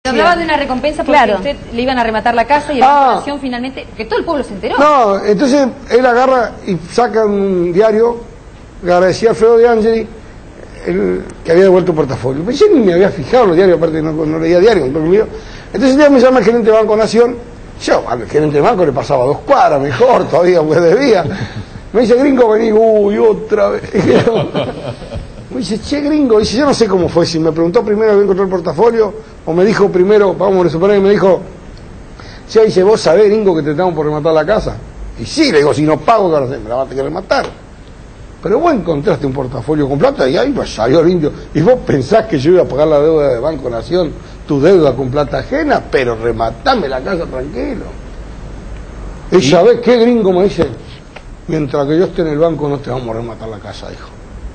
Hablaba de una recompensa porque a usted le iban a rematar la casa y la nación finalmente, que todo el pueblo se enteró. No, entonces él agarra y saca un diario, agradecía a Alfredo De Angeli, que había devuelto un portafolio. Yo ni me había fijado en los diarios, aparte no leía diario. Entonces ya me llama el gerente de Banco Nación. Yo al gerente de banco le pasaba 2 cuadras, mejor todavía, pues debía. Me dice, gringo, vení, uy, otra vez. Me dice, che, gringo, dice, yo no sé cómo fue, si me preguntó primero que encontró el portafolio, o me dijo primero, vamos a suponer, me dijo, che, dice, vos sabés, gringo, que te estamos por rematar la casa. Y sí, le digo, si no pago, me la vas a tener que rematar. Pero vos encontraste un portafolio con plata y ahí salió el indio. Y vos pensás que yo iba a pagar la deuda de Banco Nación, tu deuda con plata ajena, pero rematame la casa tranquilo. ¿Y sabés qué, gringo? Me dice, mientras que yo esté en el banco no te vamos a rematar la casa, dijo.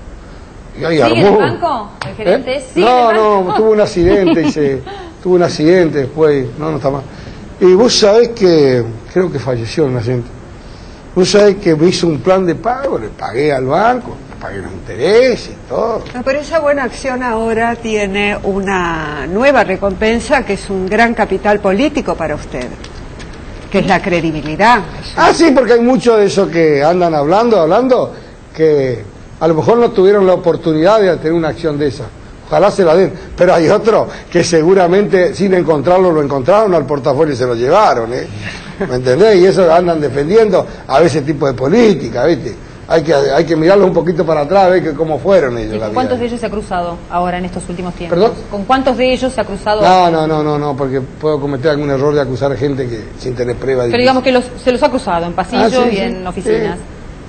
Y ahí ¿Sigue en el banco? ¿El gerente sigue en el banco? No, tuvo un accidente, tuvo un accidente después, no está mal. Y vos sabés que, creo que falleció un accidente. Vos sabés que me hizo un plan de pago, le pagué al banco, le pagué los intereses y todo. No, pero esa buena acción ahora tiene una nueva recompensa que es un gran capital político para usted, que es la credibilidad. Sí, porque hay muchos de esos que andan hablando, que a lo mejor no tuvieron la oportunidad de tener una acción de esa. Ojalá se la den. Pero hay otros que seguramente sin encontrarlo lo encontraron al portafolio y se lo llevaron, ¿me entendés? Y eso andan defendiendo a veces tipo de política, ¿viste? Hay que mirarlos un poquito para atrás, ver cómo fueron ellos. ¿Y con cuántos de ellos se ha cruzado ahora en estos últimos tiempos? ¿Perdón? ¿Con cuántos de ellos se ha cruzado? No, porque puedo cometer algún error de acusar a gente que sin tener pruebas. Pero digamos que se los ha cruzado en pasillos y en oficinas.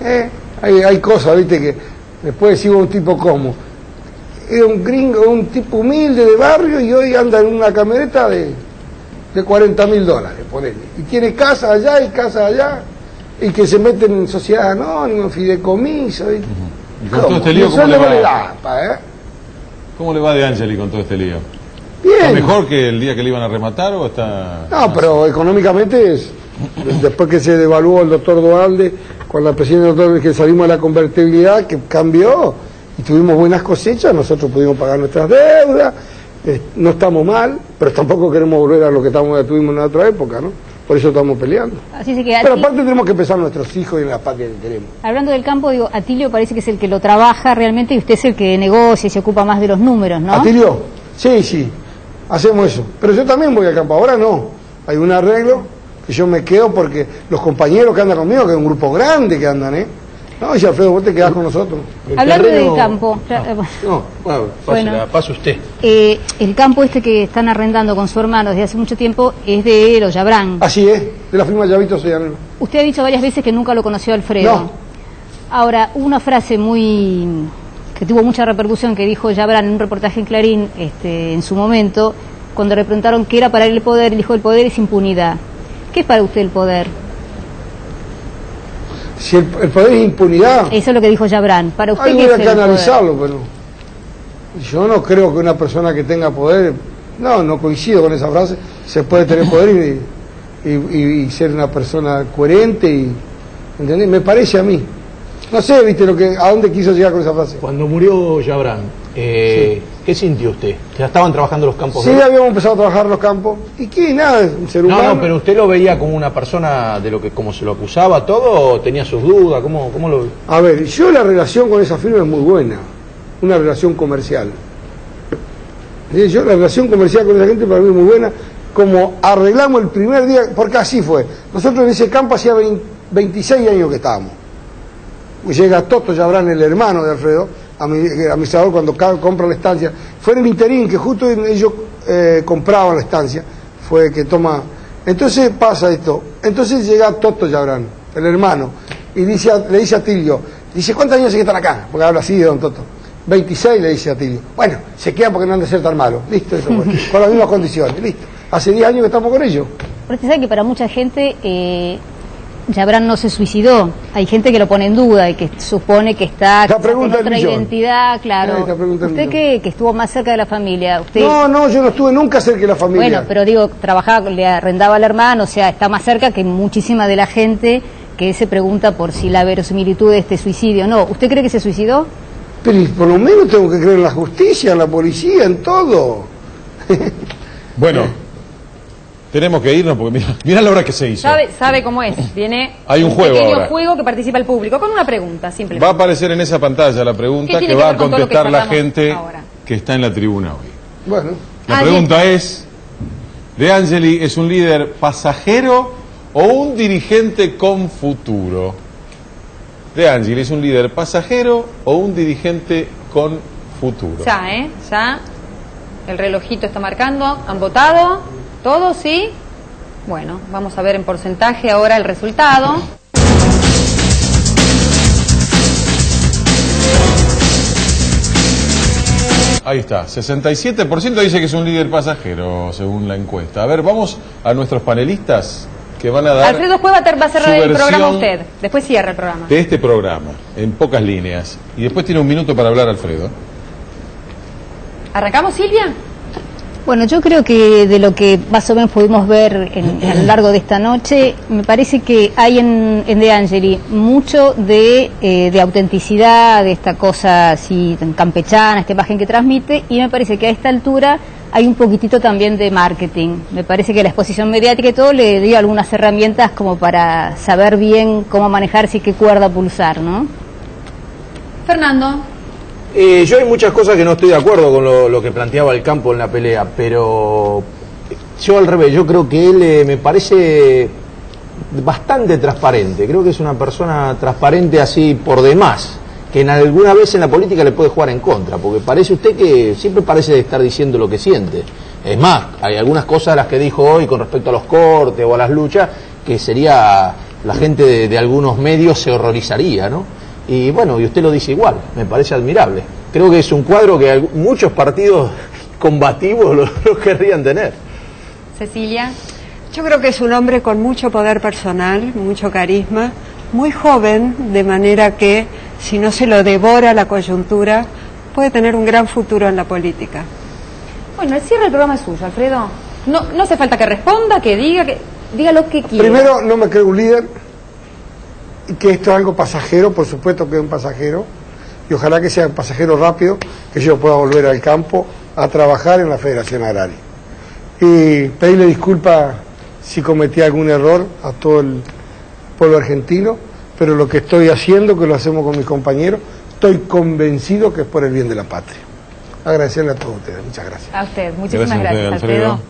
Hay cosas, ¿viste? Que después decimos un tipo como era un gringo, un tipo humilde de barrio y hoy anda en una camioneta de $40.000, ponele. Y tiene casa allá y casa allá, y que se meten en sociedad anónima, en fideicomiso. ¿Y con todo este lío cómo le va? ¿Cómo le va De Angeli con todo este lío? Bien. ¿Está mejor que el día que le iban a rematar o está...? No, pero económicamente después que se devaluó el doctor Dualde, con la presidencia del doctor, que salimos de la convertibilidad, que cambió, y tuvimos buenas cosechas, nosotros pudimos pagar nuestras deudas, no estamos mal, pero tampoco queremos volver a lo que tuvimos en otra época, ¿no? Por eso estamos peleando. Pero aparte tenemos que pensar en nuestros hijos y en la patria que queremos. Hablando del campo, digo, Atilio parece que es el que lo trabaja realmente y usted es el que negocia y se ocupa más de los números, ¿no? ¿Atilio? Sí, hacemos eso. Pero yo también voy al campo, ahora no. Hay un arreglo que yo me quedo porque los compañeros que andan conmigo, que es un grupo grande que andan, No, y Alfredo, vos te quedás con nosotros. Hablando del campo. Pase usted. El campo este que están arrendando con su hermano desde hace mucho tiempo es de los Yabrán. Así es, de la firma Llavito Sollanero. Usted ha dicho varias veces que nunca lo conoció a Alfredo. No. Ahora, una frase que tuvo mucha repercusión que dijo Yabrán en un reportaje en Clarín en su momento, cuando le preguntaron qué era para él el poder, dijo: el poder es impunidad. ¿Qué es para usted el poder? Si el poder es impunidad... Eso es lo que dijo Yabrán. Para usted, ¿qué es el poder? Hay que analizarlo, pero yo no creo que una persona que tenga poder, no coincido con esa frase, se puede tener poder y ser una persona coherente, ¿entendés? Me parece a mí. No sé, viste, a dónde quiso llegar con esa frase. Cuando murió Yabrán, ¿qué sintió usted? ¿Ya estaban trabajando los campos? Sí, habíamos empezado a trabajar los campos. ¿Y qué? Nada, un ser humano. No, pero ¿usted lo veía como una persona de como se lo acusaba todo o tenía sus dudas? ¿Cómo lo veía? A ver, yo la relación con esa firma es muy buena, una relación comercial. Yo la relación comercial con esa gente para mí es muy buena, como arreglamos el primer día, porque así fue. Nosotros en ese campo hacía 26 años que estábamos. Llega Toto Yabrán, el hermano de Alfredo, administrador, cuando compra la estancia. Fue en el interín que justo ellos compraban la estancia, fue que toma. Entonces pasa esto. Entonces llega Toto Yabrán, el hermano, y le dice a Tilio, ¿cuántos años hace que están acá? Porque habla así de don Toto. 26, le dice a Tilio. Bueno, se quedan porque no han de ser tan malos. Listo, eso fue. Con las mismas condiciones. Listo. Hace 10 años que estamos con ellos. Pero usted sabe que para mucha gente Yabrán no se suicidó. Hay gente que lo pone en duda y que supone que está con otra identidad, claro. Usted que estuvo más cerca de la familia. Usted... No, yo no estuve nunca cerca de la familia. Bueno, pero digo, trabajaba, le arrendaba al hermano, o sea, está más cerca que muchísima de la gente que se pregunta por si la verosimilitud de este suicidio. No, ¿usted cree que se suicidó? Pero por lo menos tengo que creer en la justicia, en la policía, en todo. Bueno, tenemos que irnos porque mira la hora que se hizo. Sabe cómo es. Viene Hay un juego pequeño ahora. juego que participa el público con una pregunta, simplemente. Va a aparecer en esa pantalla la pregunta ¿Qué tiene que que va a ver con todo lo que contestar la charlamos gente ahora? que está en la tribuna hoy. Bueno, La pregunta es, ¿De Angeli es un líder pasajero o un dirigente con futuro? De Angeli es un líder pasajero o un dirigente con futuro. Ya. El relojito está marcando. ¿Han votado? ¿Todos? ¿Sí? Bueno, vamos a ver en porcentaje ahora el resultado. Ahí está, 67% dice que es un líder pasajero, según la encuesta. A ver, vamos a nuestros panelistas que van a dar... Alfredo Cueva va a cerrar su el programa versión usted. Después cierra el programa. de este programa, en pocas líneas. Y después tiene un minuto para hablar Alfredo. ¿Arrancamos, Silvia? Bueno, yo creo que de lo que más o menos pudimos ver a lo largo de esta noche, me parece que hay en De Angeli mucho de autenticidad, de esta cosa así tan campechana, esta imagen que transmite, y me parece que a esta altura hay un poquitito también de marketing. Me parece que la exposición mediática y todo le dio algunas herramientas como para saber bien cómo manejarse y qué cuerda pulsar, ¿no? Fernando. Yo hay muchas cosas que no estoy de acuerdo con lo que planteaba el campo en la pelea, pero yo al revés, yo creo que él me parece bastante transparente, creo que es una persona transparente así por demás, que en alguna vez en la política le puede jugar en contra, porque parece usted que siempre parece estar diciendo lo que siente. Es más, hay algunas cosas las que dijo hoy con respecto a los cortes o a las luchas, que sería, la gente de algunos medios se horrorizaría, ¿no? Y bueno, y usted lo dice igual, me parece admirable. Creo que es un cuadro que muchos partidos combativos lo querrían tener. Cecilia. Yo creo que es un hombre con mucho poder personal, mucho carisma, muy joven, de manera que si no se lo devora la coyuntura, puede tener un gran futuro en la política. Bueno, el cierre del programa es suyo, Alfredo. No hace falta que responda, que diga lo que quiera. primero, no me creo un líder, y que esto es algo pasajero, por supuesto que es un pasajero, y ojalá que sea un pasajero rápido, que yo pueda volver al campo a trabajar en la Federación Agraria. Y pedirle disculpas si cometí algún error a todo el pueblo argentino, pero lo que estoy haciendo, que lo hacemos con mis compañeros, estoy convencido que es por el bien de la patria. Agradecerle a todos ustedes, muchas gracias. A usted, muchísimas Gracias a usted, gracias, Alfredo. Alfredo.